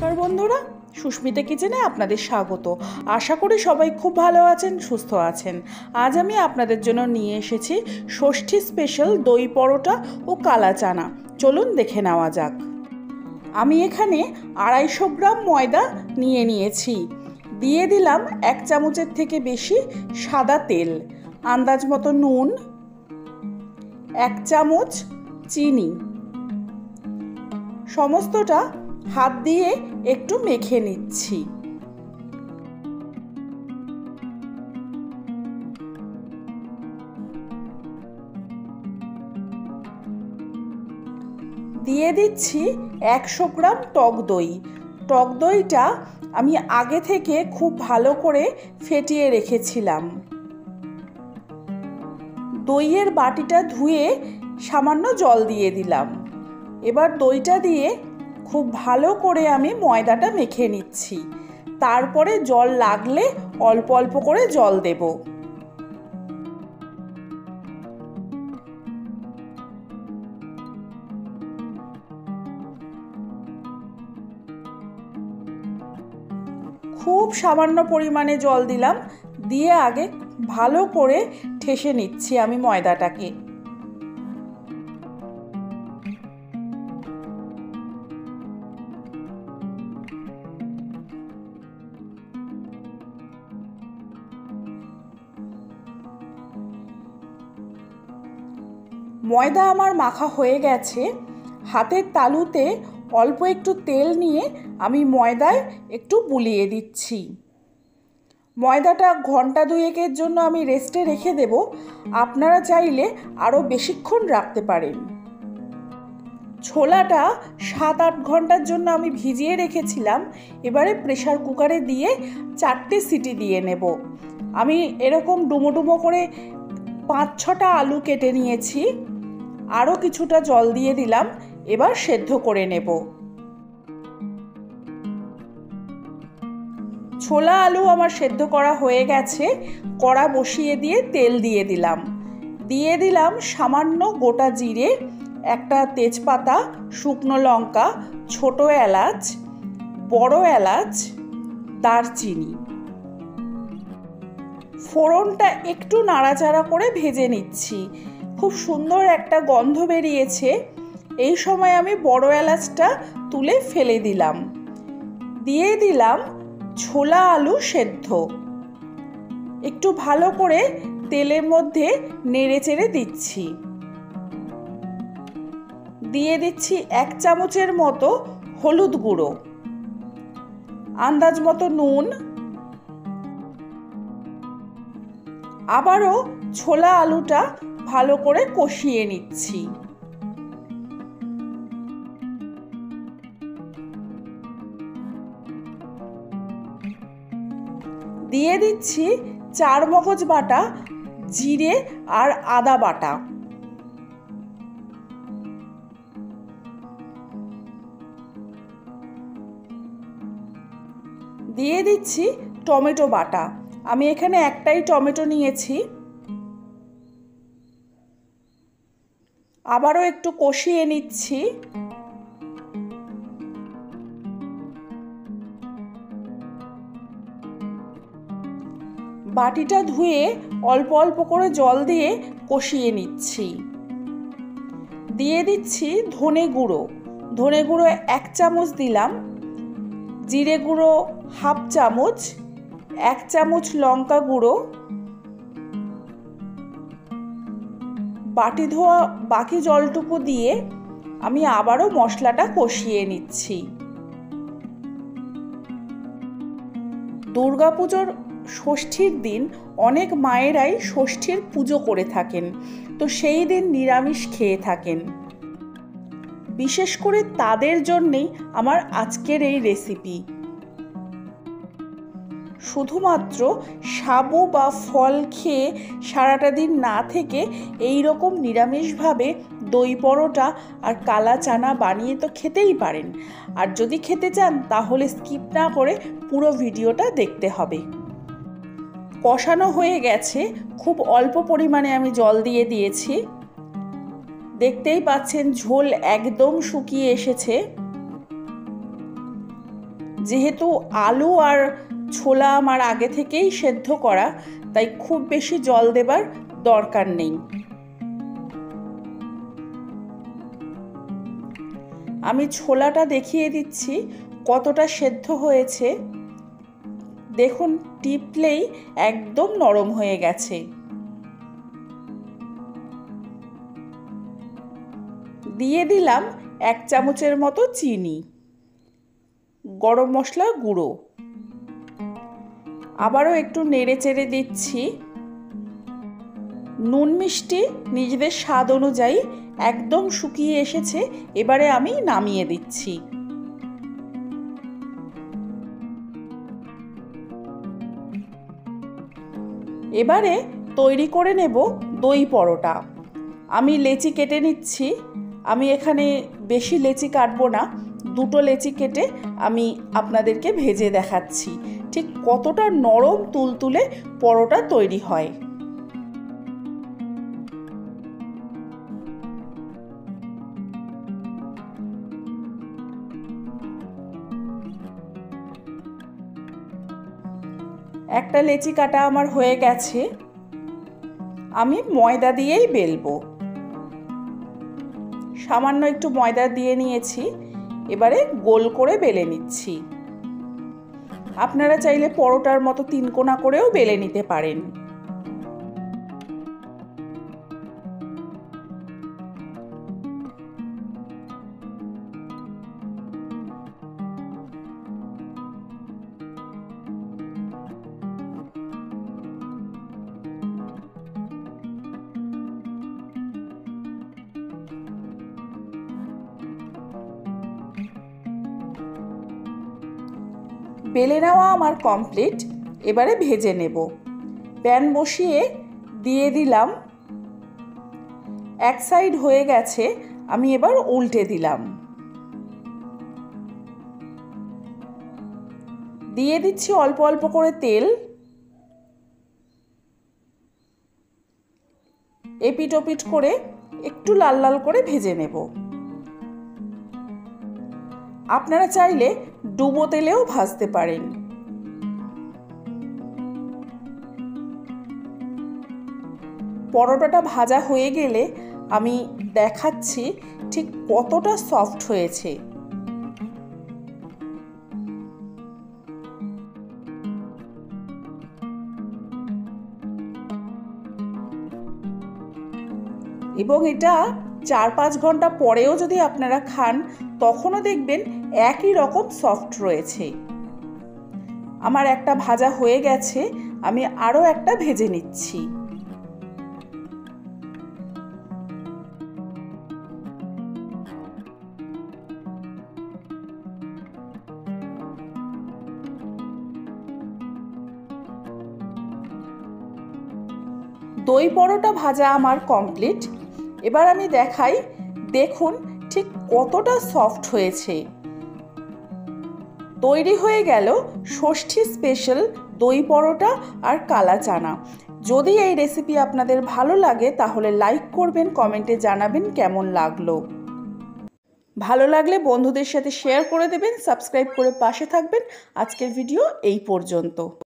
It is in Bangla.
নমস্কার বন্ধুরা, সুস্মিতা কিচেনে আপনাদের স্বাগত। আশা করি সবাই খুব ভালো আছেন, সুস্থ আছেন। আজ আমি আপনাদের জন্য নিয়ে এসেছি ষষ্ঠী স্পেশাল দই পরোটা ও কালা চানা। চলুন দেখে নেওয়া যাক। আমি এখানে 250 গ্রাম ময়দা নিয়ে নিয়েছি। দিয়ে দিলাম 1 চামচের থেকে বেশি সাদা তেল, আন্দাজ মতো নুন, 1 চামচ চিনি। সমস্তটা হাত দিয়ে একটু মেখে নিচ্ছি। দিয়ে দিচ্ছি 100 গ্রাম টক দই। টক দইটা আমি আগে থেকে খুব ভালো করে ফেটিয়ে রেখেছিলাম। দইয়ের বাটিটা ধুয়ে সামান্য জল দিয়ে দিলাম। এবার দইটা দিয়ে খুব ভালো করে আমি ময়দাটা মেখে নিচ্ছি। তারপরে জল লাগলে অল্প অল্প করে জল দেব। খুব সামান্য পরিমাণে জল দিলাম, দিয়ে আগে ভালো করে ঠেসে নিচ্ছি আমি ময়দাটাকে। ময়দা আমার মাখা হয়ে গেছে। হাতের তালুতে অল্প একটু তেল নিয়ে আমি ময়দায় একটু বুলিয়ে দিচ্ছি। ময়দাটা ঘন্টা দুয়েকের জন্য আমি রেস্টে রেখে দেব। আপনারা চাইলে আরও বেশিক্ষণ রাখতে পারেন। ছোলাটা 7-8 ঘন্টার জন্য আমি ভিজিয়ে রেখেছিলাম। এবারে প্রেসার কুকারে দিয়ে 4টে সিটি দিয়ে নেব। আমি এরকম ডুমো ডুমো করে 5-6টা আলু কেটে নিয়েছি। আরও কিছুটা জল দিয়ে দিলাম। এবার সেদ্ধ করে নেব। ছোলা আলু আমার সেদ্ধ করা হয়ে গেছে। কড়া বসিয়ে দিয়ে তেল দিয়ে দিলাম। দিয়ে দিলাম সামান্য গোটা জিরে, একটা তেজপাতা, শুকনো লঙ্কা, ছোট এলাচ, বড় এলাচ, দারচিনি। ফোড়নটা একটু নাড়াচাড়া করে ভেজে নিচ্ছি। খুব সুন্দর একটা গন্ধ বেরিয়েছে। এই সময় আমি বড় এলাচটা তুলে ফেলে দিলাম। দিয়ে দিলাম ছোলা আলু সেদ্ধ। একটু ভালো করে তেলের মধ্যে নেড়েচেড়ে দিচ্ছি। দিয়ে দিচ্ছি 1 চামচের মতো হলুদ গুঁড়ো, আন্দাজ মতো নুন। আবারও ছোলা আলুটা ভালো করে কষিয়ে নিচ্ছি। দিয়ে দিচ্ছি 4 মগজ বাটা, জিরে আর আদা বাটা। দিয়ে দিচ্ছি টমেটো বাটা। আমি এখানে একটাই টমেটো নিয়েছি। আবারও একটু কষিয়ে নিচ্ছি। বাটিটা ধুয়ে অল্প অল্প করে জল দিয়ে কষিয়ে নিচ্ছি। দিয়ে দিচ্ছি ধনে গুঁড়ো। ধনে গুঁড়ো 1 চামচ দিলাম, জিরে গুঁড়ো 1/2 চামচ, 1 চামচ লঙ্কা গুঁড়ো। বাটি ধোয়া বাকি জলটুকু দিয়ে আমি আবারও মশলাটা কষিয়ে নিচ্ছি। দুর্গাপুজোর ষষ্ঠীর দিন অনেক মায়েরাই ষষ্ঠীর পুজো করে থাকেন, তো সেই দিন নিরামিষ খেয়ে থাকেন। বিশেষ করে তাদের জন্যেই আমার আজকের এই রেসিপি। শুধুমাত্র সাবু বা ফল খেয়ে সারাটা দিন না থেকে এই রকম নিরামিষভাবে দই পরোটা আর কালা চানা বানিয়ে তো খেতেই পারেন। আর যদি খেতে চান তাহলে স্কিপ না করে পুরো ভিডিওটা দেখতে হবে। কষানো হয়ে গেছে। খুব অল্প পরিমাণে আমি জল দিয়ে দিয়েছি। দেখতেই পাচ্ছেন ঝোল একদম শুকিয়ে এসেছে। যেহেতু আলু আর ছোলা আমার আগে থেকেই সেদ্ধ করা, তাই খুব বেশি জল দেবার দরকার নেই। আমি ছোলাটা দেখিয়ে দিচ্ছি কতটা সেদ্ধ হয়েছে। দেখুন, টিপলেই একদম নরম হয়ে গেছে। দিয়ে দিলাম 1 চামচের মতো চিনি, গরম মশলার গুঁড়ো। আবারও একটু নেড়ে চেড়ে দিচ্ছি। নুন মিষ্টি নিজেদের স্বাদ অনুযায়ী একদম শুকিয়ে এসেছে। এবারে আমি নামিয়ে দিচ্ছি। এবারে তৈরি করে নেব দই পরোটা। আমি লেচি কেটে নিচ্ছি। আমি এখানে বেশি লেচি কাটবো না, 2টো লেচি কেটে আমি আপনাদেরকে ভেজে দেখাচ্ছি ঠিক কতটা নরম তুলতুলে পরোটা তৈরি হয়। একটা লেচি কাটা আমার হয়ে গেছে। আমি ময়দা দিয়েই বেলবো। সামান্য একটু ময়দা দিয়ে নিয়েছি। এবারে গোল করে বেলে নিচ্ছি। আপনারা চাইলে পরোটার মতো 3 কোনা করেও বেলে নিতে পারেন। বেলে নেওয়া আমার কমপ্লিট। এবারে ভেজে নেব। প্যান বসিয়ে দিয়ে দিলাম। এক সাইড হয়ে গেছে, আমি এবার উল্টে দিলাম। দিয়ে দিচ্ছি অল্প অল্প করে তেল। এপিট ওপিট করে একটু লাল লাল করে ভেজে নেব। আপনারা চাইলে ডুবো তেলেও ভাজতে পারেন। পরোটাটা ভাজা হয়ে গেলে আমি দেখাচ্ছি ঠিক কতটা সফট হয়েছে। এবং এটা 4-5 ঘন্টা পরেও যদি আপনারা খান, তখনও দেখবেন একই রকম সফট রয়েছে। আমার একটা ভাজা হয়ে গেছে, আমি আরও একটা ভেজে নিচ্ছি। দই পরোটা ভাজা আমার কমপ্লিট। এবার আমি দেখাই, দেখুন ঠিক কতটা সফট হয়েছে। তৈরি হয়ে গেল ষষ্ঠী স্পেশাল দই পরোটা আর কালা চানা। যদি এই রেসিপি আপনাদের ভালো লাগে তাহলে লাইক করবেন, কমেন্টে জানাবেন কেমন লাগলো। ভালো লাগলে বন্ধুদের সাথে শেয়ার করে দেবেন, সাবস্ক্রাইব করে পাশে থাকবেন। আজকের ভিডিও এই পর্যন্ত।